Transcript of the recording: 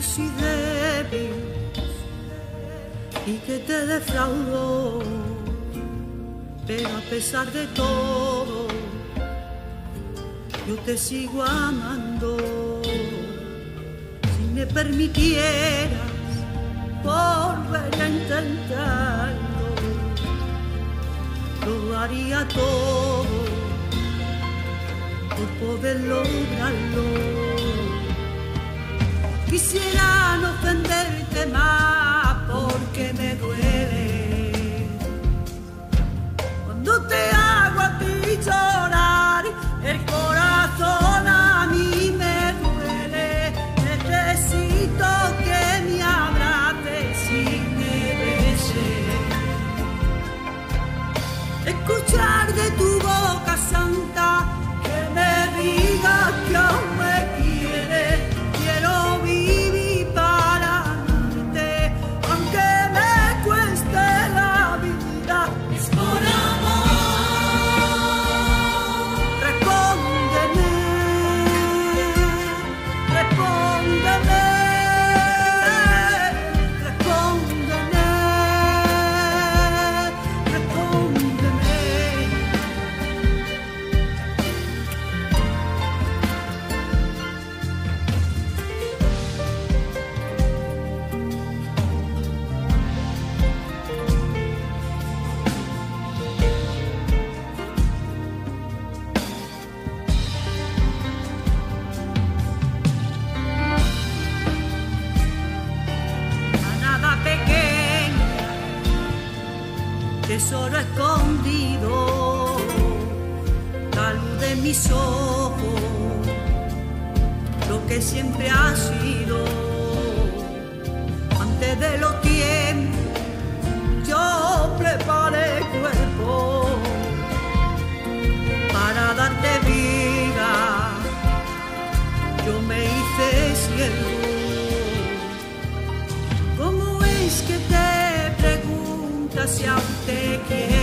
soy débil y que te defraudó, pero a pesar de todo yo te sigo amando. Si me permitieras volver a intentarlo, lo haría todo por poder lograrlo. Quisiera no ofenderte más porque me duele cuando te hago a ti llorar. El corazón a mí me duele. Necesito que me abraces y me beses. Escuchar de tu boca santa que me digas que aún me quieres. Quiero vivir para amarte, aunque me cueste la vida. Es por amor. Respóndeme, respóndeme, respóndeme, respóndeme. Manada pequeña, tesoro escondido, la luz de mis ojos, lo que siempre ha sido. Antes de los tiempos yo preparé el cuerpo para darte vida. Yo me hice ciego. ¿Cómo es que te preguntas si aún te quiero?